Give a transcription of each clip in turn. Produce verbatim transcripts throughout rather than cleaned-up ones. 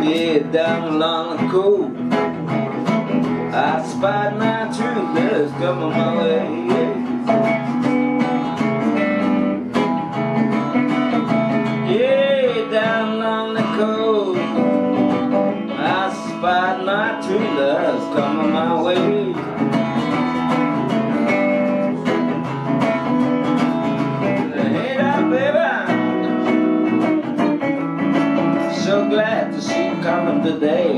Yeah, down along the coast, I spied my true love coming my way. Yeah, down along the coast, I spied my true love coming my way. Hey now, baby, so glad to see you coming today.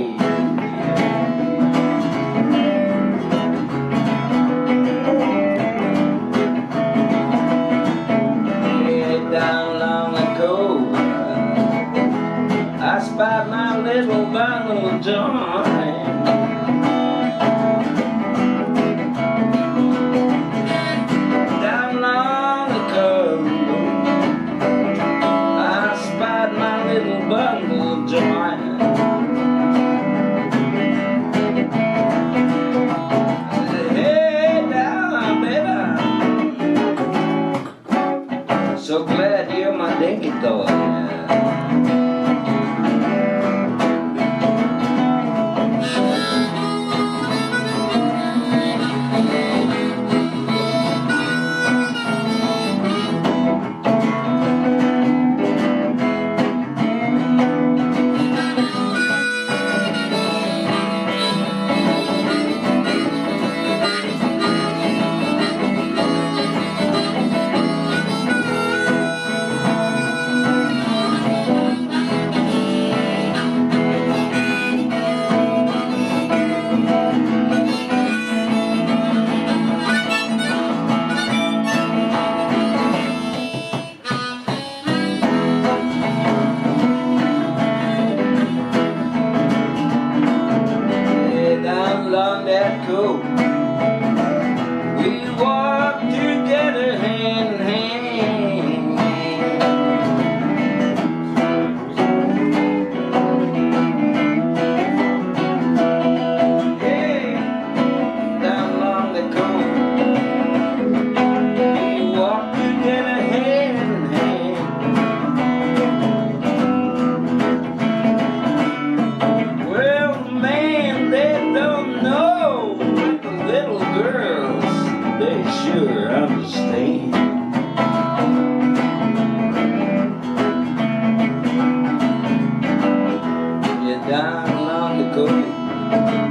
Yeah, down along the coast, I spied my little bundle of joy. Down along the coast, I spied my little bundle of joy. Hey down, baby, so glad you're my dinky toy. Along that coast, we walk together hand in hand. Hey, down along the coast, we walk together hand in hand. Well, man, they don't know, but the little girls, they sure understand. You're down along the coast,